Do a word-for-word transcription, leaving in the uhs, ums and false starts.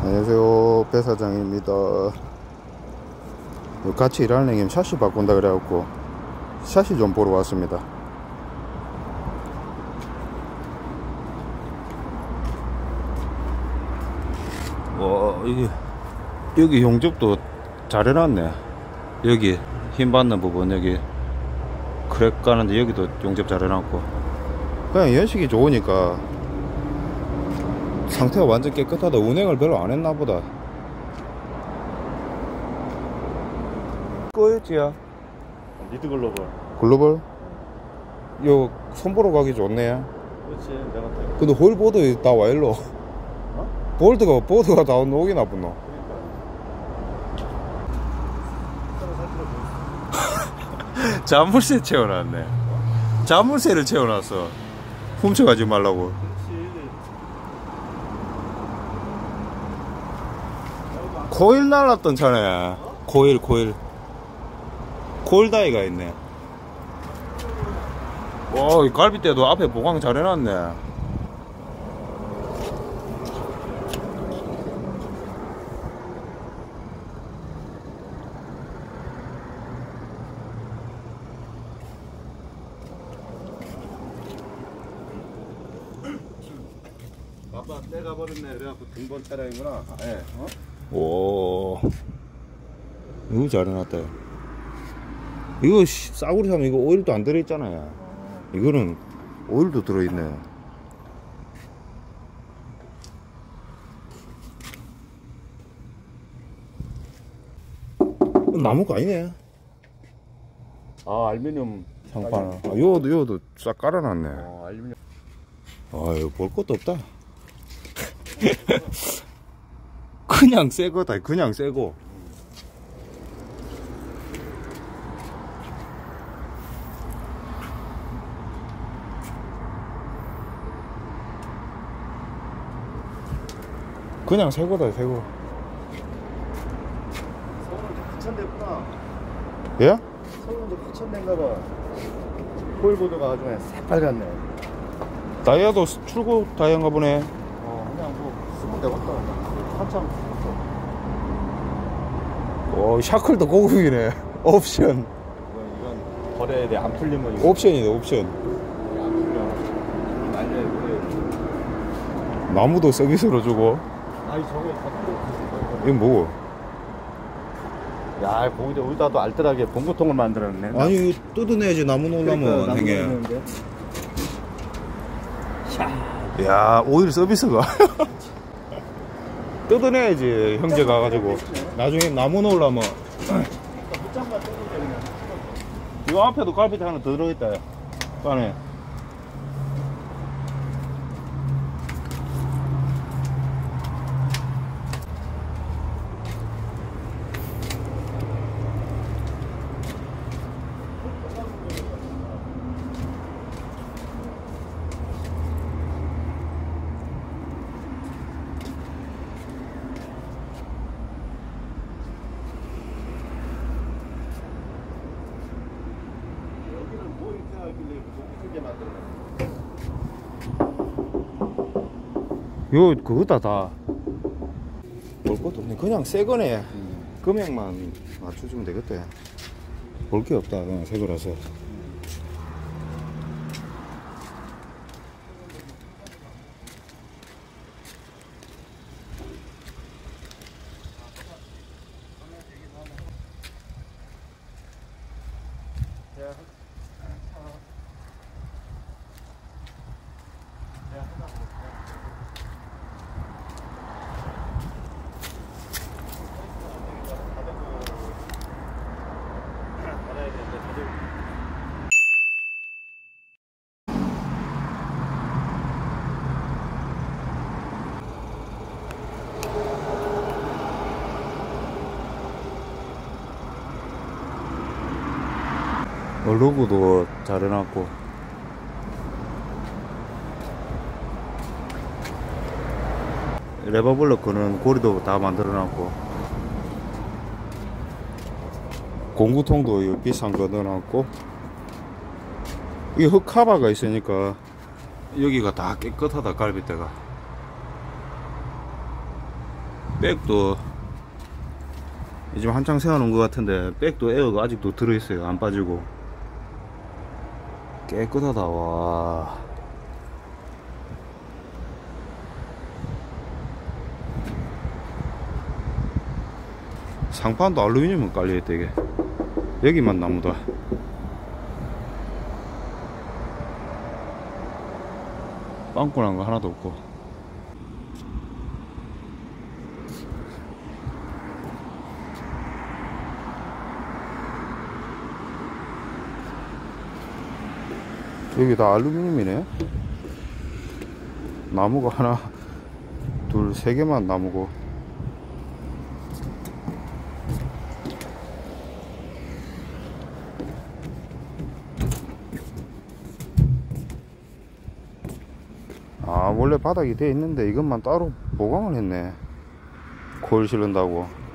안녕하세요, 배 사장입니다. 같이 일하는 형님 샤시 바꾼다 그래갖고 샤시 좀 보러 왔습니다. 와, 이게 여기 용접도 잘 해놨네. 여기 힘 받는 부분, 여기 크랙 가는데 여기도 용접 잘 해놨고, 그냥 연식이 좋으니까 상태가 완전 깨끗하다. 운행을 별로 안 했나 보다. 꺼였지야. 리드 글로벌. 글로벌? 요 손보러 가기 좋네. 그렇지, 내가 다. 근데 홀보드 다 와일로. 어? 볼드가 보드가 다 녹이 나쁘노. 자물쇠 채워놨네. 자물쇠를 채워놨어. 훔쳐가지 말라고. 코일 날랐던 차네. 코일 코일 코일 다이가 있네. 와, 이 갈비대도 앞에 보강 잘 해놨네. 아빠 내가 버렸네. 그래갖고 등본 차량이구나. 예. 어? 오, 이거 잘 해놨다. 이거 싸구려 사면 이거 오일도 안 들어있잖아요. 이거는 오일도 들어있네. 나무가 아니네. 아, 알루미늄 상판을. 아, 요도 요도 싹 깔아놨네. 어, 알루미늄. 아유, 볼 것도 없다. 그냥 새거다. 그냥 새거. 그냥 새거다, 새거. 서울은 이제 하천됐구나. 예? 서울은 이제 하천된가 봐. 홀보드가 아주 그냥 새빨갛네. 다이아도 출고 다이아인가 보네. 어, 그냥 뭐 쓰면 되겠다. 한참. 오, 샤클도 고급이네. 옵션. 이건, 이건 버려야 돼. 안 풀리면 이거. 옵션이네, 옵션. 안 풀려. 날려야 돼. 나무도 서비스로 주고. 아니, 저거 다 풀려. 이건 뭐고? 야, 거기다 우리다도 알뜰하게 봉고통을 만들었네. 아니, 뜯어내야지, 나무 놓으려면. 행해. 야, 오일 서비스가. 뜯어내야지, 형제 가가지고. 나중에 나무 놓으려면. 이거 앞에도 갈비대 하나 더 들어있다. 안에. 요, 그거다, 다. 볼 것도 없네. 그냥 새 거네. 음. 금액만 맞춰주면 되겠대. 볼 게 없다, 그냥 새 거라서. 로고도 잘 해놨고, 레버블럭 거는 고리도 다 만들어놨고, 공구통도 비싼 거 넣어놨고, 이 흙카바가 있으니까 여기가 다 깨끗하다. 갈비대가 백도 지금 한창 세워놓은 것 같은데 백도 에어가 아직도 들어있어요. 안 빠지고 깨끗하다. 와, 상판도 알루미늄은 깔려있다. 이게 여기만 나무다. 빵꾸난 거 하나도 없고. 여기 다 알루미늄이네. 나무가 하나 둘 세 개만 나무고. 아, 원래 바닥이 돼 있는데 이것만 따로 보강을 했네. 코일 실른다고.